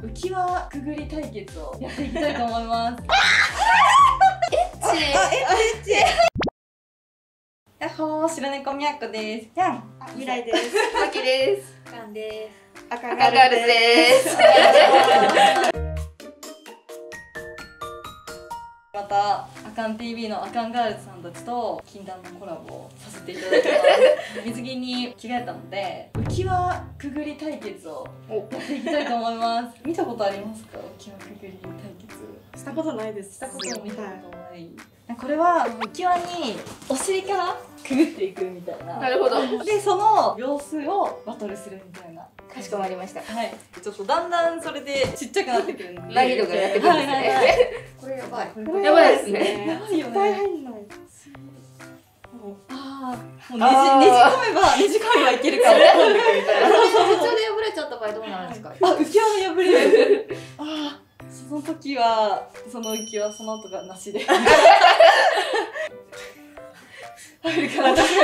浮き輪くぐり対決をやっていきたいと思います。やっほー、白猫みやこです。やん、 未来です。 まきです。 かんです。 赤ガールズです。 またアカン TV のアカンガールズさんたちと禁断のコラボをさせていただきます。水着に着替えたので浮き輪くぐり対決をやっていきたいと思います。見たことありますか？浮き輪くぐり対決。 したことないです。 したことも見たこともない。これは浮き輪にお尻からくぐっていくみたいな。 なるほど。 でその様子をバトルするみたいな。 かしこまりました。 はい。ちょっとだんだんそれでちっちゃくなってくるんで。 難易度がやってくるんですね。 これやばい。 やばいですね。 やばいよね。 絶対入んない。 ああ、もうねじ込めばいけるかも。 途中で破れちゃった場合どうなるんですか？ あ、浮き輪が破れる。ああ、その時はその浮き輪その後がなしで。入るから悲しい。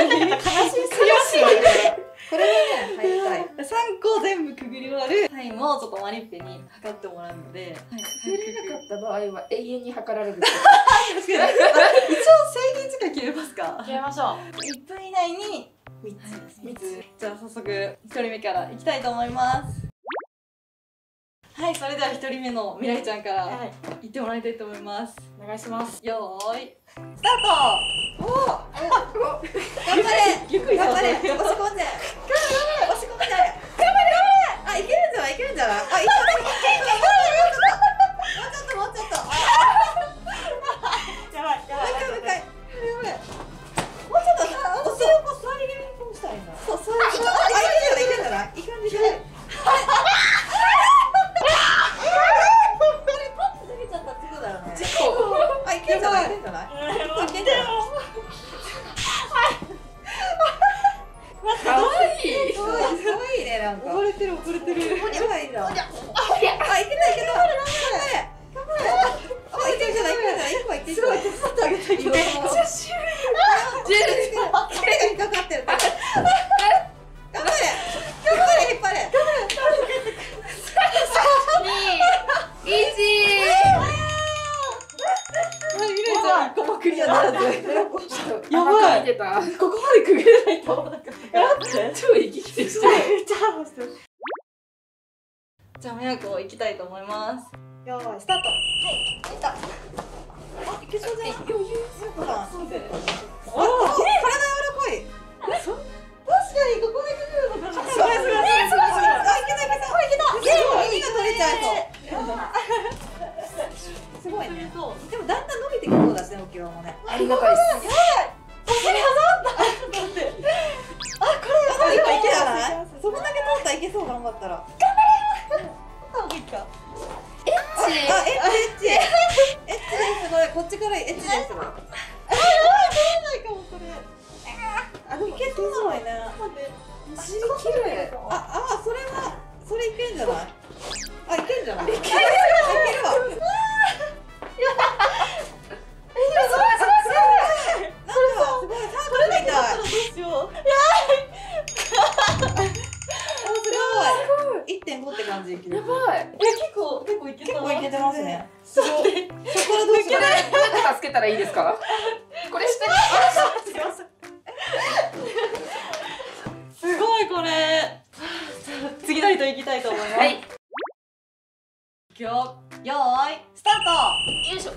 これはね、入りたい。 3個全部くぐり終わるタイムをちょっとマリッペに測ってもらうので、 くぐれなかった場合は永遠に測られる。 確かに。一応制限時間切れますか？ 決めましょう。 1分以内に3つ。じゃあ早速1人目からいきたいと思います。はい、それでは1人目の未来ちゃんから言ってもらいたいと思います。 お願いします。 よーい、スタート。おお、頑張れ。ゆっくり頑張れ。 押し込んで。 押し込んで。あ、いけるんじゃない？いけるんじゃない？あ、いける。もうちょっと。やばい。もう一回。もうちょっと。お尻を座り気味にこうしたらいいんだ。そう、そう。あ、いけるんじゃない？いけるんじゃない？あ、いけるんじゃない？いけるんじゃない？ かわいい。 かわいいね、なんか。 溺れてる。 やばいじゃん。あ、いけた。頑張れ。あ、いけるんじゃない？一個はいける。すごい、手伝ってあげたいけど。めっちゃシュール。手が引っかかってる。頑張れ、引っ張れ。 ここクリアならず。 やばい。 ここまでくぐれないと。 超息切れしてる。 じゃあみやこ行きたいと思います。 よーい、スタート。はい、いった。あ、いけそうじゃん。余裕そうだ。 そうで。 体柔らかい。 確かにここでくぐるのかな。 すごい。あ、いけた。耳が取れちゃいそう。すごいね。でもだんだん伸びてきそうだしね、浮き輪もね。 ありがたいです。 お尻挟んだ。待って。あ、これやばい。 いけたら。そこだけ通ったらいけそう、頑張ったら。 エッチ。 エッチですごい。こっちからエッチです。 ないかもこれ。 あ、でもいけそうなのにね。 お尻綺麗。 それいけんじゃない？あ、いけんじゃない？いけるわ。1.5 って感じ。やばい。 結構いけた。 結構いけてますね。 すごい。 そこからどうしよう。 どうやって助けたらいいですか？これして。 すごいこれ。次の人行きたいと思います。 はい。 よーい、スターよいしょ。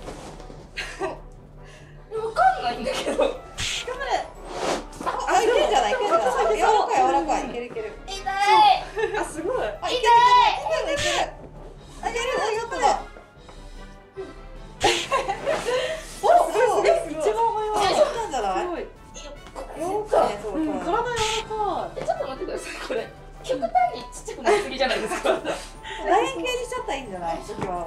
わかんないんだけど。 ト。頑張れ。 あ、いけんじゃない？いけんじゃない？柔らかい。いける。 痛い。 あ、すごい。あ、いける。あ、やる。ちょっとだ。お、 一番早い。 そうなんじゃない？ すごい。 そうかね、そう体柔らかい。 ちょっと待ってください。これ極端にちっちゃくなりすぎじゃないですか。 楕円形にしちゃったらいいんじゃない？時は。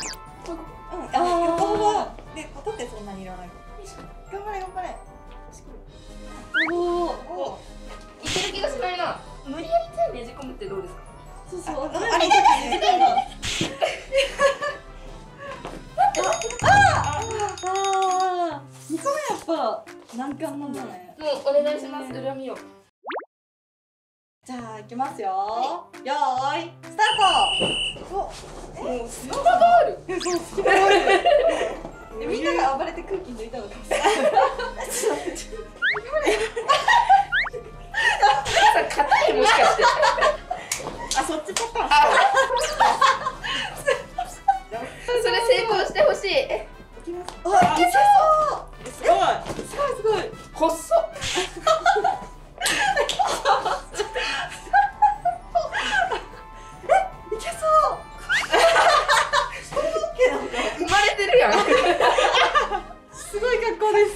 横幅で縦そんなにいらない。頑張れ。 お。 いける気がしないな。無理やり手ねじ込むってどうですか？ そう。 あれねじ込んだ。 2個目やっぱ難関なんだね。 もうお願いします。恨みを。 じゃあ行きますよ。よーい、スタート。 もう隙間がある。 そう隙間がある。でみんなが暴れて空気抜いたのかもしれない。 硬いもしかして。 あ、そっちパターン。 それ成功してほしい。 いきます。 あ、いけそう。 すごい。 すごいすごい。 細っ。 いけそう。 生まれてるやん。 すごい格好です。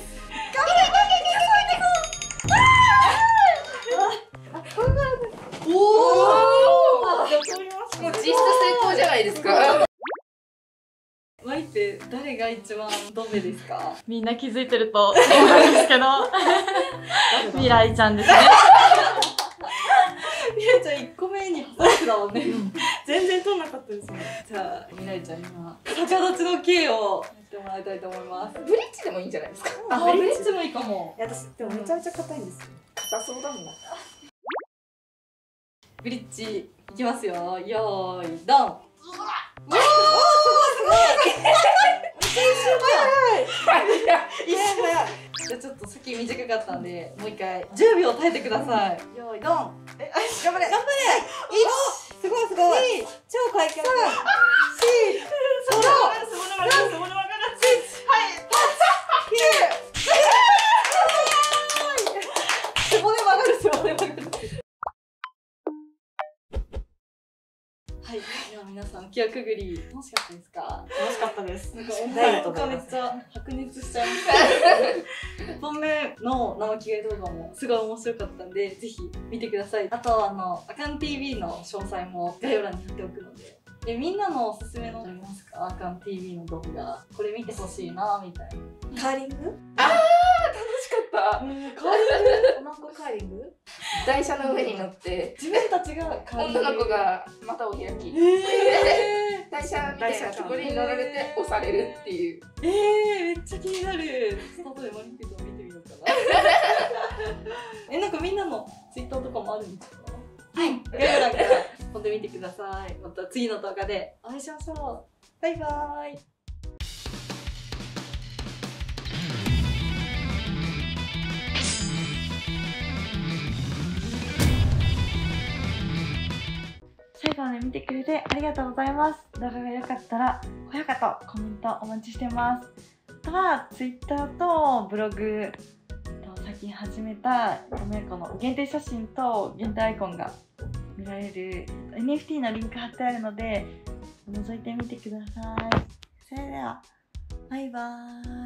おお。 もう実質成功じゃないですか。 ワイって誰が一番ドメですか？ みんな気づいてると思うんですけど未来ちゃんですね。 みらいちゃん1個目にパスだもんね。 全然取んなかったですね。 じゃあみらいちゃん今逆立ちの刑をやってもらいたいと思います。 ブリッジでもいいんじゃないですか。 あ、ブリッジもいいかも。 いや、私でもめちゃめちゃ硬いんですよ。 硬そうだもん。 ブリッジいきますよ。よーいドン。じゃあちょっとさっき短かったんでもう一回10秒耐えてください。よーいドン。 頑張れ。頑張れ。すごいすごい。超快挙。 背骨曲がる背骨曲がる。はい、では皆さん浮き輪くぐり楽しかったですか？ 楽しかったです。 なんダイエットかめっちゃ白熱しちゃいました。1本目の生着替え動画もすごい面白かったんでぜひ見てください。あとアカン TV の詳細も概要欄に貼っておくので。みんなのおすすめのありますか？アカン TV の動画これ見てほしいなみたいな。 カーリング？ 楽しかった。 カーリング？ おまんこカーリング？ 台車の上に乗って自分たちがカーリング。 女の子が股を開き、台車みたいなところに乗られて押されるっていう。 めっちゃ気になる。スタートでマリンピット見てみようかな。なんかみんなのツイッターとかもあるんですか？はい。概要欄から飛んでみてください。また次の動画でお会いしましょう。バイバーイ。 最後まで見てくれてありがとうございます。動画が良かったら高評価とコメントお待ちしてます。あとは Twitter とブログと最近始めたこの限定写真と限定アイコンが見られる NFT のリンク貼ってあるので覗いてみてください。それではバイバーイ。